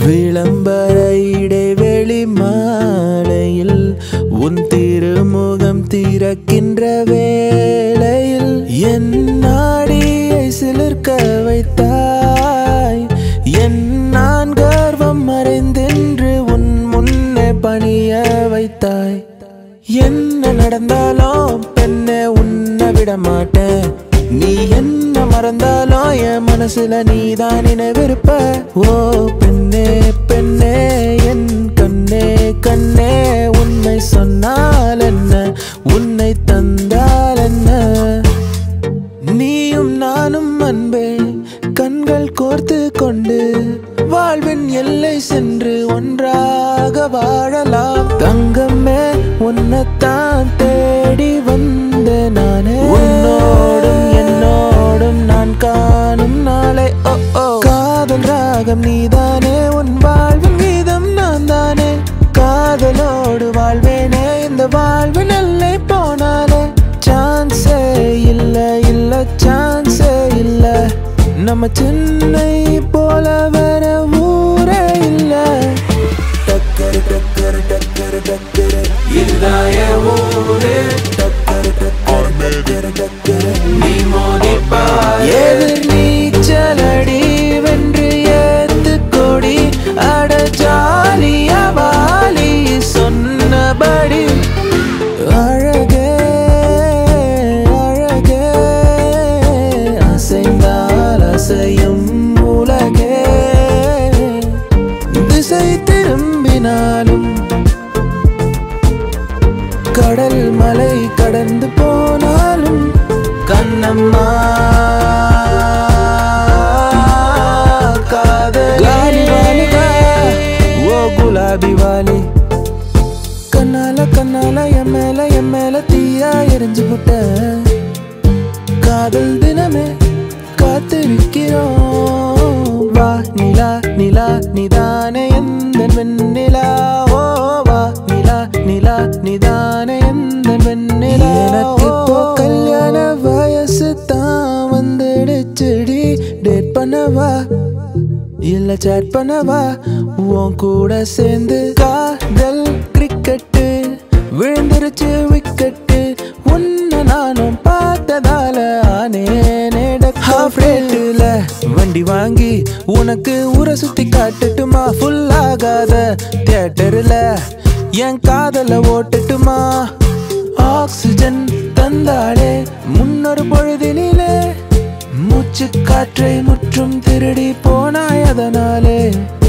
விளம்பர இடைவெளி மாலையில் உன் திருமுகம் திறக்கின்ற வேளையில் என் நாடியை சிலிர்க்க வைத்தாய். என் நான் கர்வம் மறைந்தென்று உன் முன்னே பணிய வைத்தாய். என்ன நடந்தாலும் பெண்ணே உன்னை விட மாட்டேன். நீ என்ன மறந்தாலும் என் மனசுல நீதான் நினைவிருப்ப. ஓ பெண்ணே பெண்ணே என் கண்ணே கண்ணே உன்னை சொன்னால் என்ன உன்னை தந்தால் என்ன. நீயும் நானும் அன்பே கண்கள் கோர்த்து கொண்டு வாழ்வின் எல்லை சென்று ஒன்றாக வாழலாம். தங்கமே உன்னைத்தான் தேடி வந்த நானே. உன்னோடும் என்னோடும் நான் காணும் நாளை ஓ ஓ. காதல் ராகம் நீதானே உன் வாழ்வின் கீதம் நான் தானே. காதலோடு வாழ்வேனே இந்த வாழ்வின் எல்லை போனாலே. சான்ஸே இல்ல இல்ல சான்ஸே இல்ல. நம்ம சென்னை போல வர ஊரே இல்ல. டக்கரு டக்கரு டக்கரு டக்கரு இதுதான் என் ஊரு. டக்கரு டக்கரு டக்கரு டக்கரு நீ மோதிப்பா. எதிர் நீச்சலடி வென்று ஏத்து கொடி அட ஜாலியா வாலி சொன்னபடி. அழகே அழகே அசைந்தால் அசையும் உலகே. திசை திரும்பினாலும் கடல் மலை கடந்து போனாலும் கண்ணம்மா காதலி ஓ குலாபி வாலி. கண்ணால கண்ணால என் மேல தீயா எரிஞ்சு புட்ட. காதல் தினமே காத்திருக்கிறோம். வா நிலா நிலா நிதானே எந்த வெண்ணிலா. ஓ வா நிலா நிலா நிதானே எந்த வெண்ணிலா. எனக்கு இப்போ கல்யாண வயசு தான் வந்துடுச்சுடி. டேட் பண்ணவா இல்ல சேட் பண்ணவா உன் கூட சேர்ந்து. காதல் கிரிக்கெட்டு விழுந்துருச்சு விக்கெட்டு. உன்னை நானும் பார்த்ததால ஆனேனே. ஹாஃப் ரேட்டுல வண்டி வாங்கி உனக்கு ஊரை சுத்தி காட்டுட்டுமா. ஃபுல் ஆகாத தியேட்டர்ல என் காதல ஓட்டுட்டுமா. ஆக்சிஜன் தந்தாளே முன்னொரு பொழுதினிலே. மூச்சு காற்றை முற்றும் திருடி போனாய் அதனாலே.